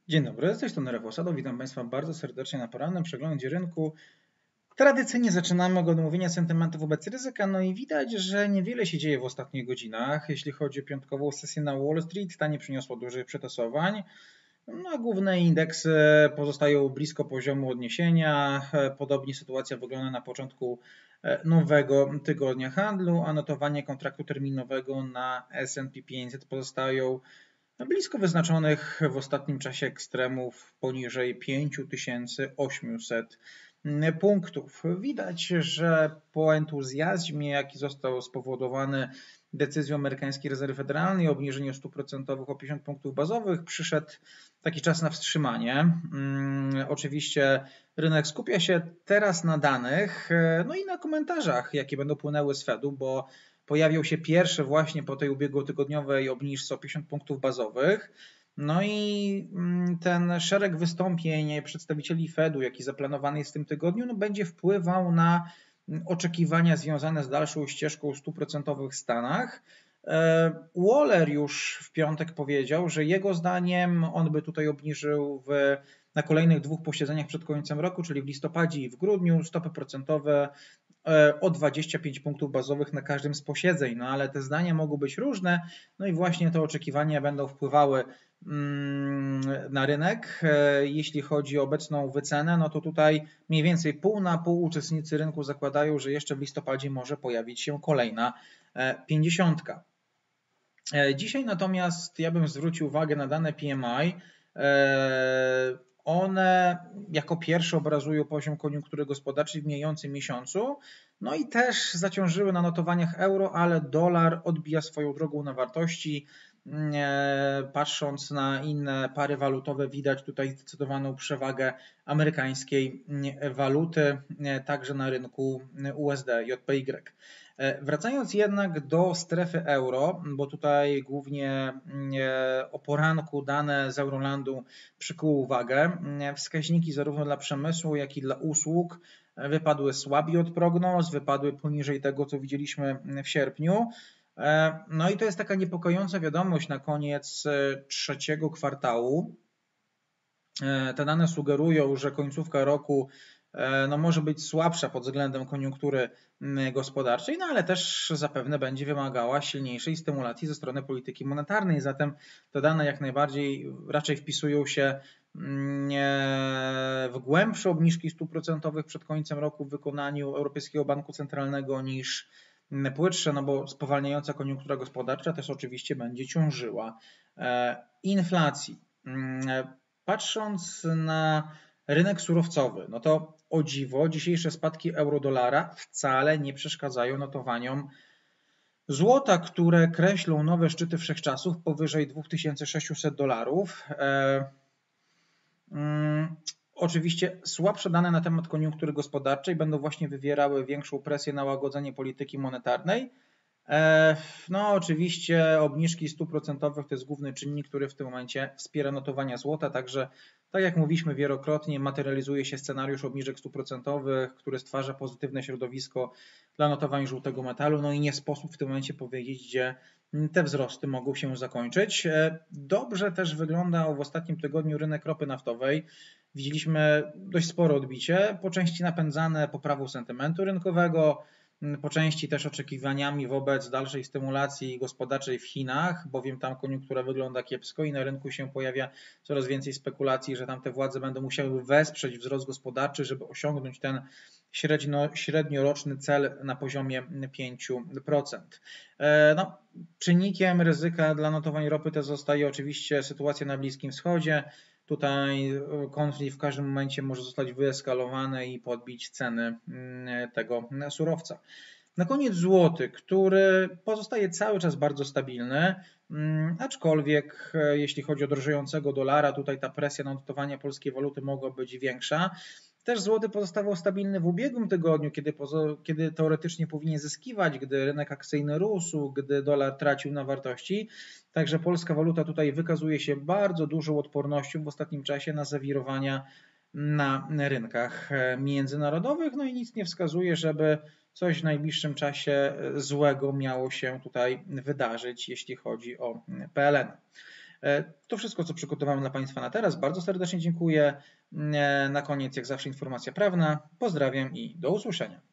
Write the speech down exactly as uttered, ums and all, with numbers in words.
Dzień dobry, z tej strony Rafał Sado. Witam Państwa bardzo serdecznie na porannym przeglądzie rynku. Tradycyjnie zaczynamy od omówienia sentymentu wobec ryzyka, no i widać, że niewiele się dzieje w ostatnich godzinach. Jeśli chodzi o piątkową sesję na Wall Street, ta nie przyniosła dużych przetasowań. No, główne indeksy pozostają blisko poziomu odniesienia. Podobnie sytuacja wygląda na początku nowego tygodnia handlu, a notowania kontraktu terminowego na S and P pięćset pozostają blisko wyznaczonych w ostatnim czasie ekstremów poniżej pięć tysięcy osiemset punktów. Widać, że po entuzjazmie, jaki został spowodowany decyzją amerykańskiej rezerwy federalnej o obniżeniu stóp procentowych o pięćdziesiąt punktów bazowych, przyszedł taki czas na wstrzymanie. Oczywiście rynek skupia się teraz na danych, no i na komentarzach, jakie będą płynęły z Fedu, bo pojawił się pierwszy właśnie po tej ubiegłotygodniowej obniżce o pięćdziesiąt punktów bazowych. No i ten szereg wystąpień przedstawicieli Fedu, jaki zaplanowany jest w tym tygodniu, no będzie wpływał na oczekiwania związane z dalszą ścieżką stóp procentowych w Stanach. Waller już w piątek powiedział, że jego zdaniem on by tutaj obniżył w, na kolejnych dwóch posiedzeniach przed końcem roku, czyli w listopadzie i w grudniu, stopy procentowe o dwadzieścia pięć punktów bazowych na każdym z posiedzeń, no ale te zdania mogą być różne, no i właśnie te oczekiwania będą wpływały na rynek. Jeśli chodzi o obecną wycenę, no to tutaj mniej więcej pół na pół uczestnicy rynku zakładają, że jeszcze w listopadzie może pojawić się kolejna pięćdziesiątka. Dzisiaj natomiast ja bym zwrócił uwagę na dane P M I. One jako pierwsze obrazują poziom koniunktury gospodarczej w mijającym miesiącu, no i też zaciążyły na notowaniach euro, ale dolar odbija swoją drogą na wartości. Patrząc na inne pary walutowe, widać tutaj zdecydowaną przewagę amerykańskiej waluty, także na rynku U S D, J P Y. Wracając jednak do strefy euro, bo tutaj głównie o poranku dane z Eurolandu przykuły uwagę, wskaźniki zarówno dla przemysłu, jak i dla usług wypadły słabiej od prognoz, wypadły poniżej tego, co widzieliśmy w sierpniu. No i to jest taka niepokojąca wiadomość na koniec trzeciego kwartału. Te dane sugerują, że końcówka roku no może być słabsza pod względem koniunktury gospodarczej, no ale też zapewne będzie wymagała silniejszej stymulacji ze strony polityki monetarnej. Zatem te dane jak najbardziej raczej wpisują się w głębsze obniżki stóp procentowych przed końcem roku w wykonaniu Europejskiego Banku Centralnego niż płytsze, no bo spowalniająca koniunktura gospodarcza też oczywiście będzie ciążyła inflacji. Patrząc na rynek surowcowy, no to o dziwo dzisiejsze spadki euro-dolara wcale nie przeszkadzają notowaniom złota, które kreślą nowe szczyty wszechczasów powyżej dwa tysiące sześćset dolarów. Oczywiście słabsze dane na temat koniunktury gospodarczej będą właśnie wywierały większą presję na łagodzenie polityki monetarnej. No oczywiście obniżki stóp procentowych to jest główny czynnik, który w tym momencie wspiera notowania złota, także tak jak mówiliśmy wielokrotnie, materializuje się scenariusz obniżek stóp procentowych, który stwarza pozytywne środowisko dla notowań żółtego metalu, no i nie sposób w tym momencie powiedzieć, gdzie te wzrosty mogą się zakończyć. Dobrze też wyglądał w ostatnim tygodniu rynek ropy naftowej. Widzieliśmy dość spore odbicie, po części napędzane poprawą sentymentu rynkowego, po części też oczekiwaniami wobec dalszej stymulacji gospodarczej w Chinach, bowiem tam koniunktura wygląda kiepsko i na rynku się pojawia coraz więcej spekulacji, że tam te władze będą musiały wesprzeć wzrost gospodarczy, żeby osiągnąć ten średnio, średnioroczny cel na poziomie pięć procent. No, czynnikiem ryzyka dla notowań ropy też zostaje oczywiście sytuacja na Bliskim Wschodzie. Tutaj konflikt w każdym momencie może zostać wyeskalowany i podbić ceny tego surowca. Na koniec złoty, który pozostaje cały czas bardzo stabilny, aczkolwiek jeśli chodzi o drożejącego dolara, tutaj ta presja na notowania polskiej waluty mogła być większa. Też złoty pozostawał stabilny w ubiegłym tygodniu, kiedy, kiedy teoretycznie powinien zyskiwać, gdy rynek akcyjny rósł, gdy dolar tracił na wartości. Także polska waluta tutaj wykazuje się bardzo dużą odpornością w ostatnim czasie na zawirowania na rynkach międzynarodowych. No i nic nie wskazuje, żeby coś w najbliższym czasie złego miało się tutaj wydarzyć, jeśli chodzi o P L N. To wszystko, co przygotowałem dla Państwa na teraz. Bardzo serdecznie dziękuję. Na koniec, jak zawsze, informacja prawna. Pozdrawiam i do usłyszenia.